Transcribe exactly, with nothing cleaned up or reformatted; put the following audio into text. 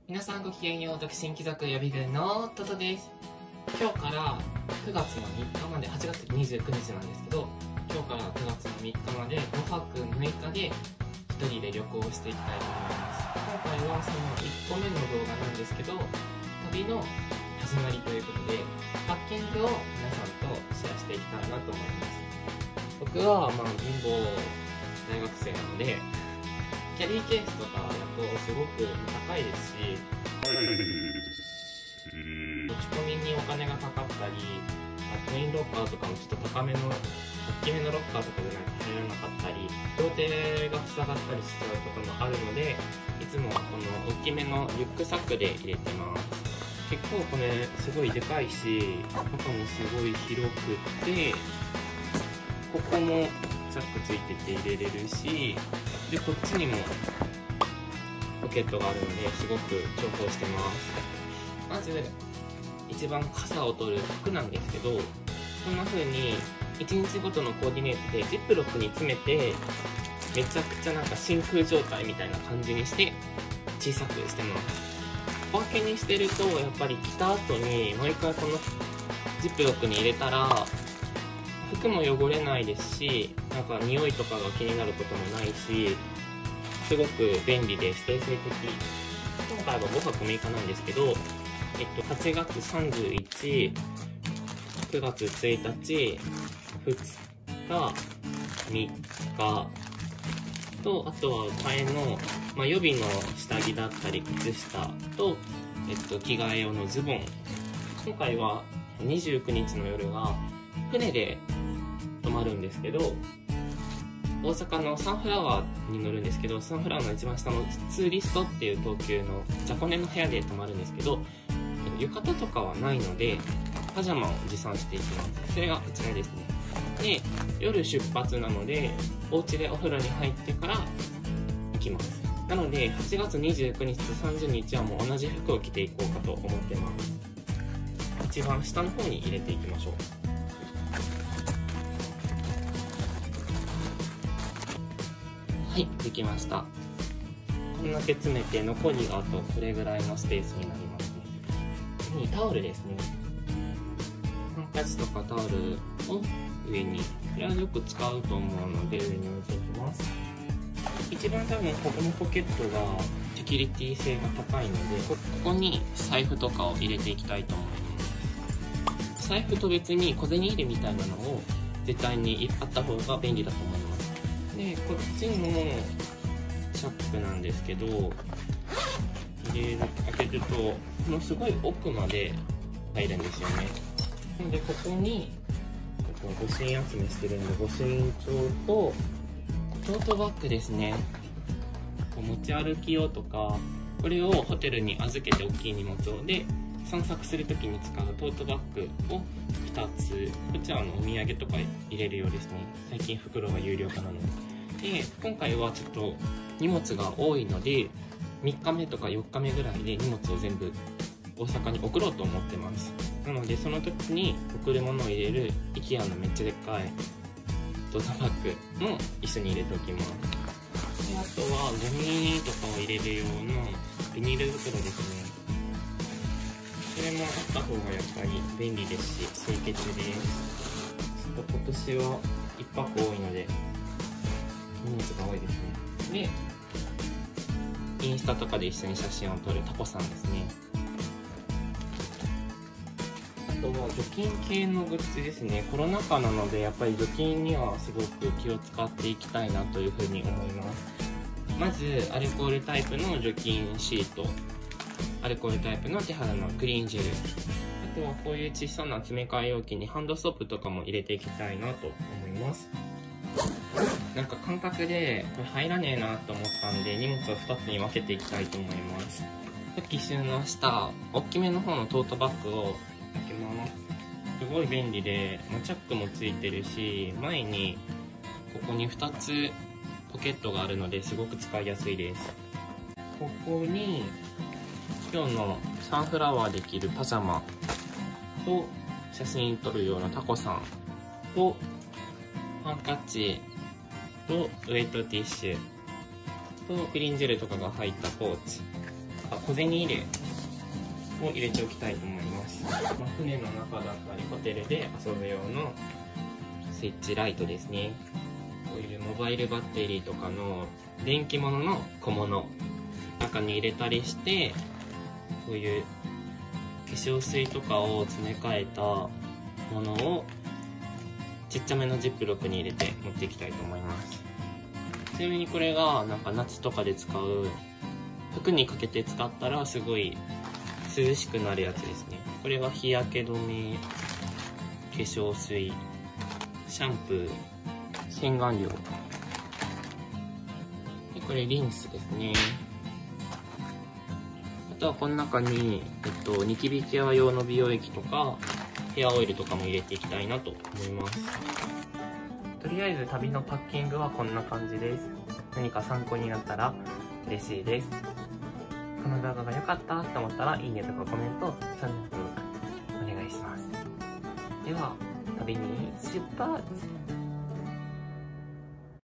皆さんごきげんよう、独身貴族予備軍のトトです。今日からくがつのみっかまで、はちがつにじゅうくにちなんですけど、今日からくがつのみっかまでごはくむいかでひとりで旅行していきたいと思います。今回はそのいっこめの動画なんですけど、旅の始まりということで、パッキングを皆さんとシェアしていきたいなと思います。僕はまあ貧乏大学生なので、キャリーケースとかだとすごく高いですし、持ち込みにお金がかかったり、コインロッカーとかもちょっと高めの、大きめのロッカーとかじゃないと入らなかったり、両手が塞がったりしちゃうこともあるので、いつもこの大きめのリュックサックで入れてます。結構これすごいでかいし、中もすごい広くて、ここもチャックついてて入れれるし、でこっちにもポケットがあるのですごく重宝してます。まず一番傘を取る服なんですけど、こんな風にいちにちごとのコーディネートでジップロックに詰めて、めちゃくちゃなんか真空状態みたいな感じにして小さくしてます。小分けにしてるとやっぱり着た後に毎回このジップロックに入れたら服も汚れないですし、なんか匂いとかが気になることもないし、すごく便利で衛生的。今回はごはくむいかなんですけど、えっと、はちがつさんじゅういち、くがつついたち、ふつか、みっかと、あとは替えの、まあ、予備の下着だったり靴下と、えっと、着替え用のズボン。今回はにじゅうくにちの夜が船で泊まるんですけど、大阪のサンフラワーに乗るんですけど、サンフラワーの一番下のツーリストっていう東急の雑魚寝の部屋で泊まるんですけど、浴衣とかはないのでパジャマを持参していきます。それがこちらですね。で、夜出発なのでお家でお風呂に入ってから行きます。なのではちがつにじゅうくにちとさんじゅうにちはもう同じ服を着ていこうかと思ってます。一番下の方に入れていきましょう。はい、できました。こんだけ詰めて残りがあとこれぐらいのスペースになりますね。次にタオルですね。ハンカチとかタオルを上に、これはよく使うと思うので上に置いていきます。一番多分ここのポケットがセキュリティ性が高いので、ここに財布とかを入れていきたいと思います。財布と別に小銭入れみたいなのを絶対にあった方が便利だと思います。で、こっちのチャックなんですけど、入れる、開けると、このすごい奥まで入るんですよね。なので、ここに、ここ御朱印集めしてるんで、御朱印帳と、トートバッグですね。持ち歩き用とか、これをホテルに預けて大きい荷物をで、散策するときに使うトートバッグをふたつ。こっちはあのお土産とか入れるようですね。最近袋が有料化なので。で、今回はちょっと荷物が多いので、みっかめとかよっかめぐらいで荷物を全部大阪に送ろうと思ってます。なので、その時に送るものを入れる IKEA のめっちゃでっかいトートバッグも一緒に入れておきます。で、あとはゴミとかを入れる用のビニール袋ですね。それもあった方がやっぱり便利ですし清潔です。ちょっと今年はいっぱく多いので荷物が多いですね。で、インスタとかで一緒に写真を撮るタコさんですね。あとは除菌系のグッズですね。コロナ禍なのでやっぱり除菌にはすごく気を使っていきたいなというふうに思います。まずアルコールタイプの除菌シート、アルコールタイプの手肌のクリーンジェル、あとはこういう小さな詰め替え容器にハンドソープとかも入れていきたいなと思います。なんか感覚でこれ入らねえなと思ったんで荷物をふたつに分けていきたいと思います。さっき収納した大きめの方のトートバッグを開けます。すごい便利で、チャックもついてるし、前にここにふたつポケットがあるのですごく使いやすいです。ここに今日のサンフラワーで着るパジャマと写真撮るようなタコさんとハンカチとウェットティッシュとクリーンジェルとかが入ったポーチあ小銭入れを入れておきたいと思います。まあ、船の中だったりホテルで遊ぶ用のスイッチライトですね。こういうモバイルバッテリーとかの電気物の小物中に入れたりして、こういう化粧水とかを詰め替えたものをちっちゃめのジップロックに入れて持っていきたいと思います。ちなみにこれがなんか夏とかで使う服にかけて使ったらすごい涼しくなるやつですね。これが日焼け止め、化粧水、シャンプー、洗顔料で、これリンスですね。あとはこの中に、えっと、ニキビケア用の美容液とかヘアオイルとかも入れていきたいなと思います。とりあえず旅のパッキングはこんな感じです。何か参考になったら嬉しいです。この動画が良かったと思ったらいいねとかコメント、チャンネル登録お願いします。では旅に出発。